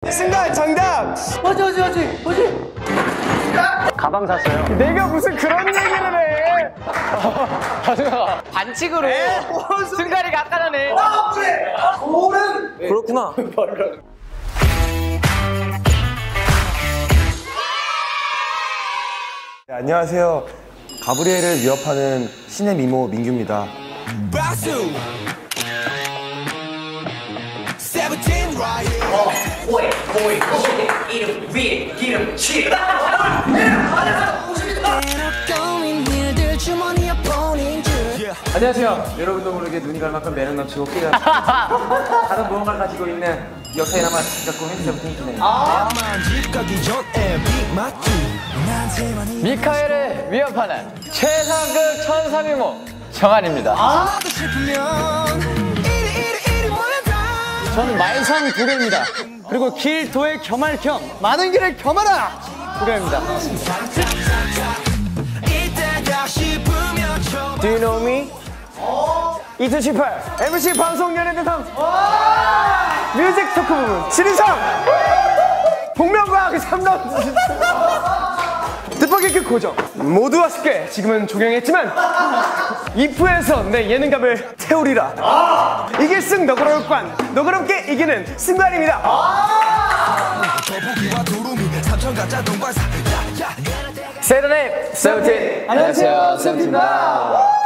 승관 정답. 뭐지? 가방 샀어요. 내가 무슨 그런 얘기를 해. 반칙으로 승관이가 아까 전에 그렇구나. 네, 안녕하세요. 가브리엘을 위협하는 신의 미모 민규입니다. 안녕하세요. 여러분도 모르게 눈이 갈 만큼 매력 넘치고 끼가 다른 무언가를 가지고 있는 역사에 남아 작품 핸드부터 힌트네요. 미카엘을 위협하는 최상급 천사미모 정한입니다. 전 말상 도겸입니다. 그리고 길도의 겸할겸 많은 길을 겸하라 도겸입니다. Do you know me? 2018 MC 방송 연예대상 뮤직 토크 부분 7인상 복면가왕 3단 뜻밖의 고정 모두 아쉽게 지금은 종영했지만 이프에서 내 예능감을 태우리라. 이길 승 너그러울 관 너그럽게 이기는 승관입니다. 세븐틴 세븐틴. 안녕하세요, 세븐틴입니다.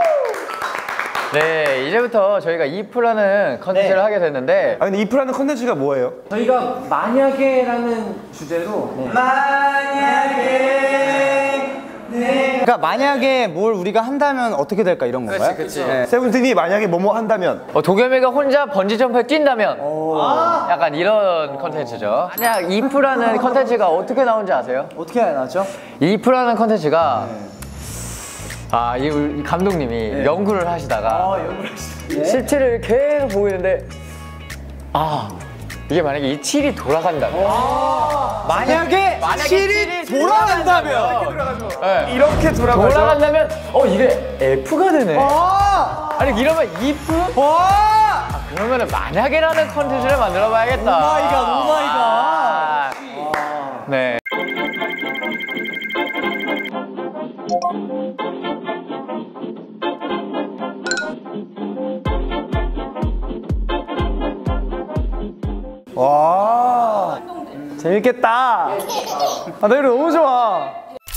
네, 이제부터 저희가 이프라는 컨텐츠를 하게 됐는데, 아 근데 이프라는 컨텐츠가 뭐예요? 저희가 만약에라는 주제로 그러니까 만약에 뭘 우리가 한다면 어떻게 될까 이런 건가요? 그치. 세븐틴이 만약에 뭐뭐 한다면 도겸이가 혼자 번지점프에 뛴다면 약간 이런 컨텐츠죠. 만약 이프라는 컨텐츠가 어떻게 나온지 아세요? 어떻게 나왔죠? 이프라는 컨텐츠가 이 감독님이 연구를 하시다가 실체를 계속 보고 있는데 이게 만약에 이 7이 돌아간다면 만약에 7이 돌아간다면 네. 이렇게 돌아간다면 이게 F가 되네. 아니 이러면 if? 그러면은 만약에라는 컨텐츠를 만들어 봐야겠다. 오마이갓. 네. 와 재밌겠다. 나 이거 너무 좋아.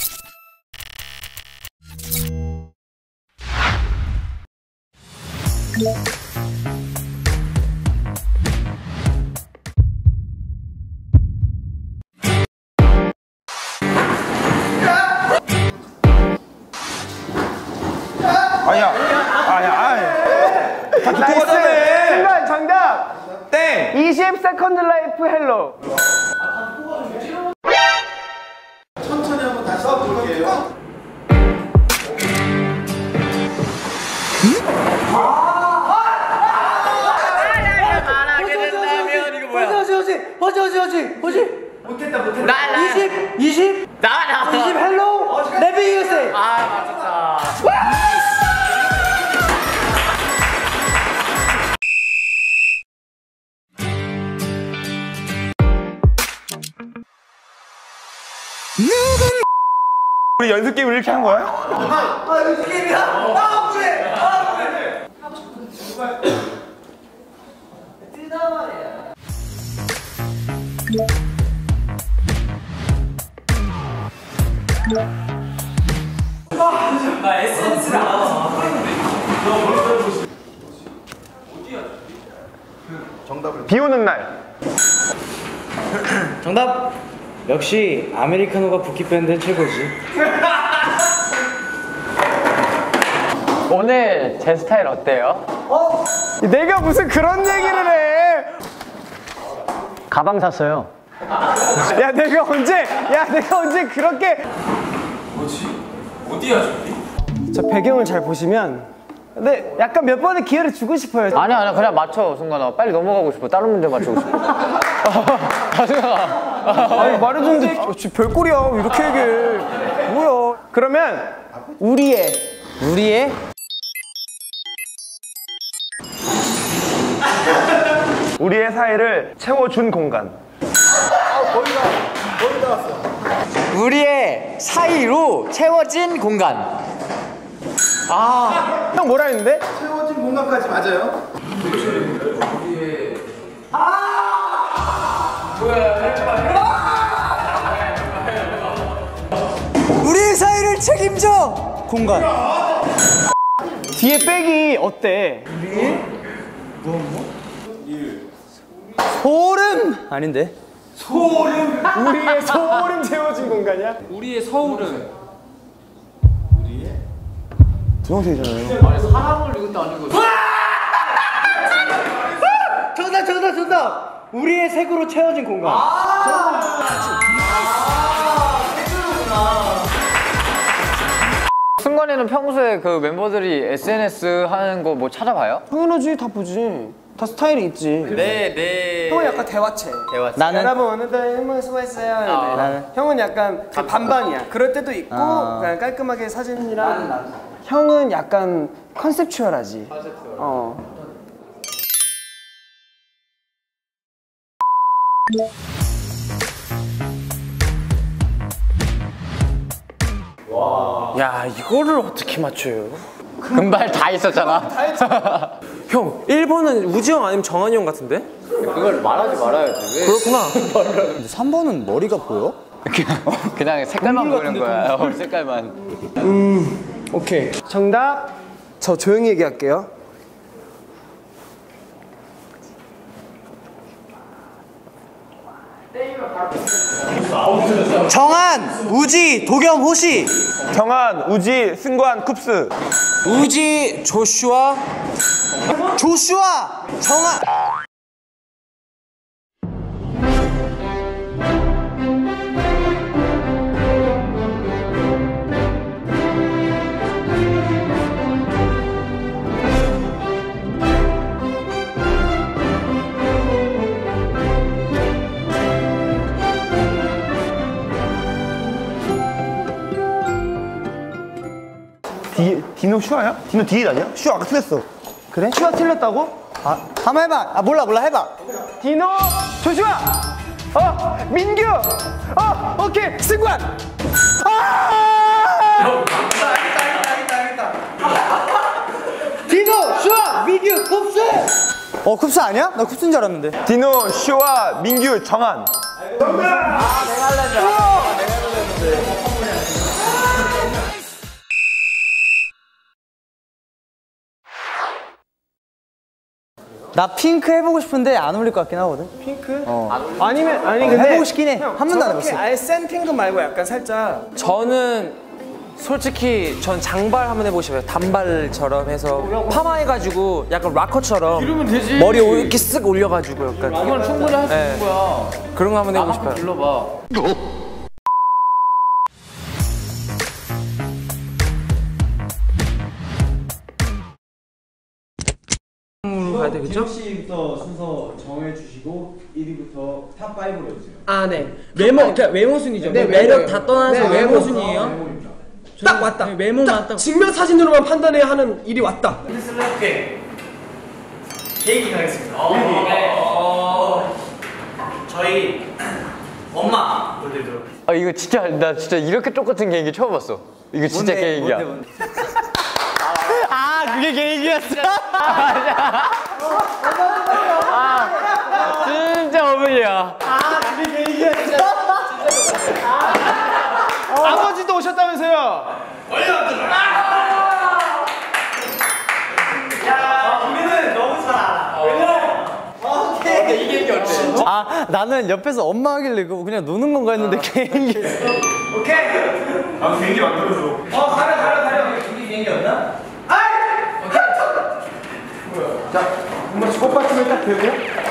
다 듣고 갔네. 승관 정답. 땡. 20세컨드 라이프 헬로. 천천히 한번 다시 써볼게요. 뭐지? 못했다. 20 헬로 네비 유세. 맞았다. 우리 연습 게임을 이렇게 한 거야? 연습 게임이야? 그래. 나 에센스를 알아서 비 오는 날. 정답! 역시 아메리카노가 붓기밴드는 최고지. 오늘 제 스타일 어때요? 내가 무슨 그런 얘기를 해. 가방 샀어요. 야 내가 언제 그렇게. 뭐지? 어디야 저기? 저 배경을 잘 보시면 근데 약간 몇 번의 기회를 주고 싶어요. 아니야 그냥 맞춰. 순간아 빨리 넘어가고 싶어. 다른 문제 맞추고 싶어. 아니 말해줬는데 별꼴이야 이렇게 얘기해. 뭐야. 그러면 우리의 우리의 사이를 채워준 공간. 우리의 사이로 채워진 공간. 형 뭐라 했는데? 우리의 사이를 책임져 공간. 뒤에 백이 어때? 소름 아닌데? 우리의 소름 채워진 공간이야? 우리의 서울은 정답. 우리의 색으로 채워진 공간. 승관이는 평소에 그 멤버들이 SNS 하는 거 뭐 찾아봐요? 당연하지, 다 보지. 다 스타일이 있지. 형은 약간 대화체. 나는 여러분 오늘도 수고했어요. 나는 형은 약간 반반이야. 그럴 때도 있고 그냥 깔끔하게 사진이랑. 형은 약간 컨셉추얼하지. 야 이거를 어떻게 맞춰요? 금발 다 있었잖아. 형 1번은 우지 형 아니면 정한이 형 같은데? 그걸 말하지 말아야지. 왜? 그렇구나. 근데 3번은 머리가 보여? 그냥 색깔만 보이는 거야. 색깔만. 오케이. 정답. 저 조용히 얘기할게요. 정한, 우지, 도겸, 호시. 정한, 우지, 승관, 쿱스. 우지, 조슈아, 정한. 디노 슈아야? 디노 디에 아니야? 슈아 아까 틀렸어. 그래? 슈아 틀렸다고? 한번 해봐. 몰라 해봐. 디노, 조슈아. 민규. 오케이. 승관. 디노, 슈아, 미규, 쿱스. 쿱스 아니야? 나 쿱스인 줄 알았는데. 디노, 슈아, 민규, 정한. 나 핑크 해보고 싶은데 안 어울릴 것 같긴 하거든. 핑크? 아니 근데 해보고 싶긴 해. 한 번도 안 해봤어. 아예 센 핑크 말고 약간 살짝. 저는 솔직히 전 장발 한번 해보고 싶어요. 단발처럼 해서 파마해가지고 약간 락커처럼 이러면 되지. 머리 이렇게 쓱 올려가지고 약간 이건 충분히 할 수 있는 거야. 그런 거 한번 해보고 한번 싶어요. 불러봐. 가야 되겠죠? 씨부터 순서 정해주시고 1위부터 탑 5로 해주세요. 아, 네. 외모 순위죠. 네, 매력 다 떠나서 외모 순위예요. 딱 왔다. 외모만 딱. 직면 사진으로만 판단해야 하는 일이 왔다. 케이크 가겠습니다. 저희 엄마 보여드리도록 하겠습니다. 이거 진짜 나 진짜 이렇게 똑같은 개인기 처음 봤어. 이거 진짜 개인기야. 그게 계획이었어. 진짜 어머니야. 아버지도 오셨다면서요? 우리는 너무 잘 알아. 나는 옆에서 엄마 하길래 그거 그냥 노는 건가 했는데 개인기. 비행기 만들어줘. 가려. 우리 비행기였나? 꽃받침을 딱 대고.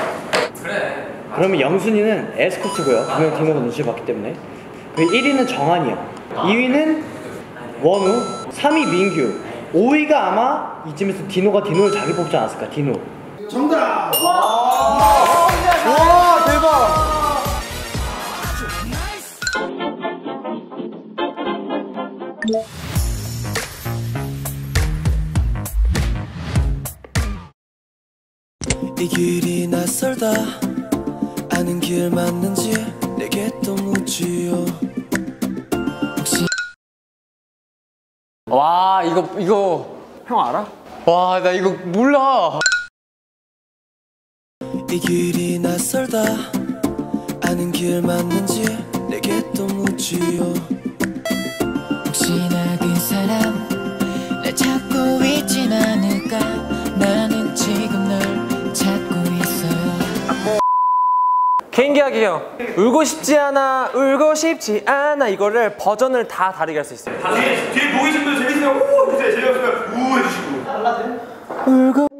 그러면 영순이는 에스코트고요. 분명 디노가 눈치를 봤기 때문에. 그 1위는 정한이야. 2위는 원우, 3위 민규, 5위가 아마 이쯤에서 디노를 자기 뽑지 않았을까? 디노. 정답. 와 대박. 이 길이 낯설다 아는 길 맞는지 내게 또 묻지요. 와 이거 형 알아? 와 나 이거 몰라. 이 길이 낯설다 아는 길 맞는지 내게 또 묻지요. 혹시나 그 사람 날 찾고 있진 않을까. 나는 지금 널 찾고 있어요. 개인기 하기 형. 울고 싶지 않아, 울고 싶지 않아. 이거를 버전을 다 다르게 할 수 있어요. 뒤에 보이신 분 재밌으면 우 해주세요. 재미없으면 우 해주시고.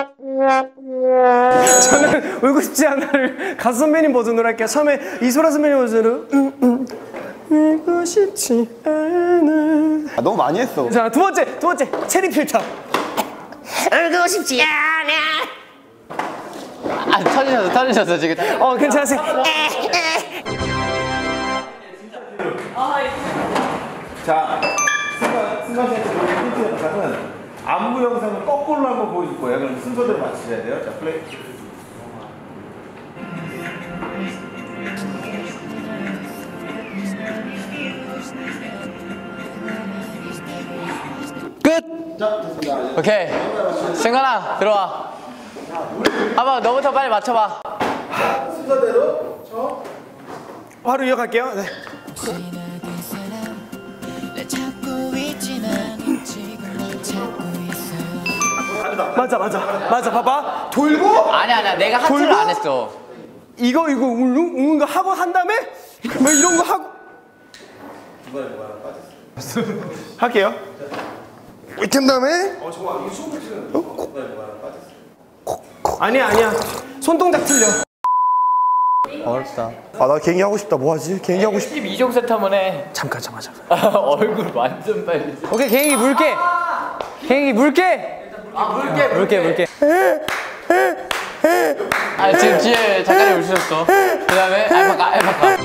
저는 울고 싶지 않아를 가수 선배님 버전으로 할게요. 처음에 이소라 선배님 버전으로 울고 싶지 않아. 너무 많이 했어. 자, 두 번째 체리 필터. 울고 싶지 않아. 아 터지셨어 지금. 괜찮으세요? 자, 승관 씨한테 보여준 힌트 영상은 안무 영상을 거꾸로 한번 보여줄 거예요. 그럼 순서대로 맞추셔야 돼요. 자, 플레이. 끝. 오케이. 승관아 들어와. 한번 너부터 빨리 맞춰봐. 순서대로 바로 이어갈게요. 네. 혹시나 그 사람 날 찾고 있진 않은 지금 널 찾고 있어요. 맞아. 봐봐. 돌고 아니야 내가 하트를 돌고? 안 했어. 이거 우는 거 하고 한 다음에 뭐 이런 거 하고. 할게요. 이렇게 한 다음에. 아니야. 손동작 틀려. 어렵다. 아, 나 개인기 하고 싶다. 뭐 하지? 개인기 하고 싶다. 12종 세트 한번 해. 잠깐. 얼굴 완전 빨리. 오케이, 개인기 물게. 물게. 아 지금 뒤에 작가님 오셨어. 그다음에 알파카.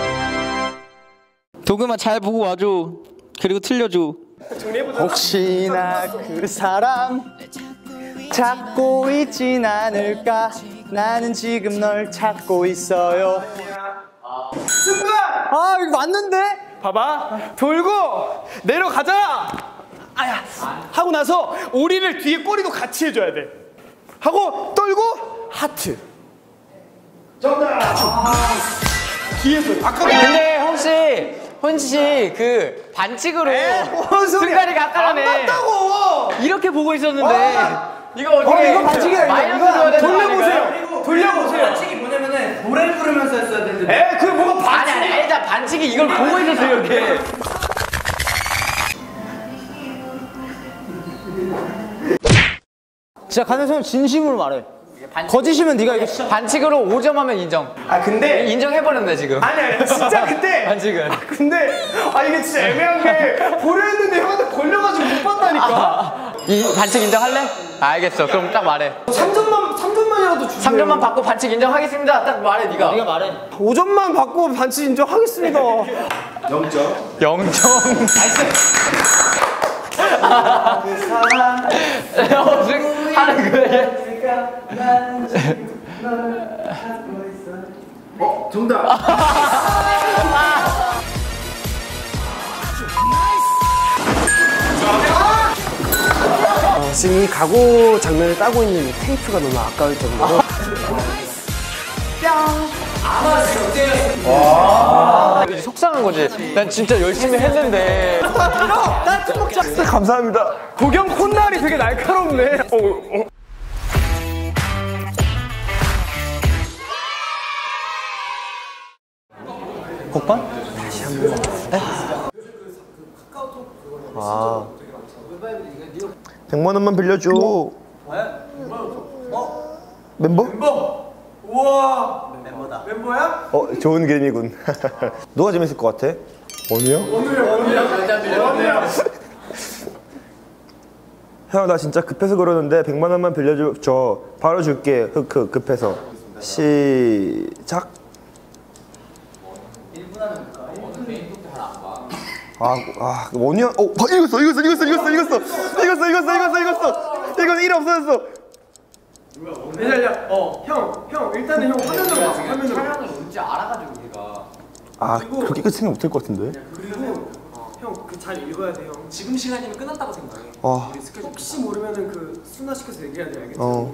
도금아 잘 보고 와줘. 그리고 틀려줘. 혹시나 그 사람 찾고 있진 않을까. 나는 지금 널 찾고 있어요. 승관! 아 이거 맞는데? 봐봐. 돌고 내려가잖아. 아야. 하고 나서 오리를 뒤에 꼬리도 같이 해줘야 돼. 하고 떨고 하트. 정답. 뒤에서 아까 근데 혹시 그 반칙으로 승관이가 아까라네. 맞다고. 이렇게 보고 있었는데 이거 어떻게? 이거 반칙이야. 마이너스 줘야 되는 거 돌려보세요. 반칙이 뭐냐면은 노래를 부르면서 했어야 되는데. 그 뭐가 반칙? 아니 일단 반칙이 이걸 보고 있었어요 이렇게. 진짜 간현성 진심으로 말해. 거짓이면 네가 이거 반칙으로 5점 하면 인정. 근데 인정해버렸네 지금. 아니 진짜 그때. 반칙은. 근데 이게 진짜 애매한 게 보려 했는데 형한테 걸려가지고 못 봤다니까. 이 반칙 인정할래? 알겠어. 그럼 딱 말해. 3점만이라도 주세요. 3점만 받고 반칙 인정하겠습니다. 딱 말해 네가. 네가 말해. 5점만 받고 반칙 인정하겠습니다. 0점. 0점. 그 사람 하는 거야. 정답. 지금 이 가구 장면을 따고 있는 이 테이프가 너무 아까울 정도로. 이제 속상한 거지. 난 진짜 열심히 했는데. 감사합니다. 도경 콧날이 되게 날카롭네. 복권? 100만 원만 빌려줘. 멤버? 우와. 멤버야? 좋은 게임이군. 누가 재밌을 것 같아? 원우요? 형, 나 진짜 급해서 그러는데 100만 원만 빌려줘. 저 바로 줄게. 급해서. 시작. 원우야? 이겼어. 이거 1 없어졌어. 형 일단은 형 화면으로 봐. 화면으로. 아 그렇게 끝 생각 못할 것 같은데. 그리고 형 그 잘 읽어야 돼 형. 지금 시간이면 끝났다고 생각해. 아. 혹시 모르면은 그 순화시켜서 얘기해야 돼 알겠지?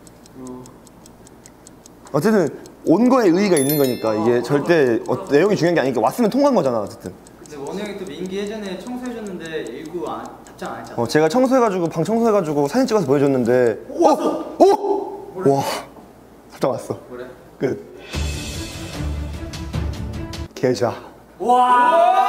어쨌든 온 거에 의의가 있는 거니까 이게 절대 내용이 중요한 게 아니니까 왔으면 통과한 거잖아 어쨌든. 근데 원우 형이 또 민기 예전에 청소해줬는데 일구 답장 안 했잖아. 제가 청소해가지고 방 청소해가지고 사진 찍어서 보여줬는데 와 답장 왔어. 그래? 끝. 계좌. 와.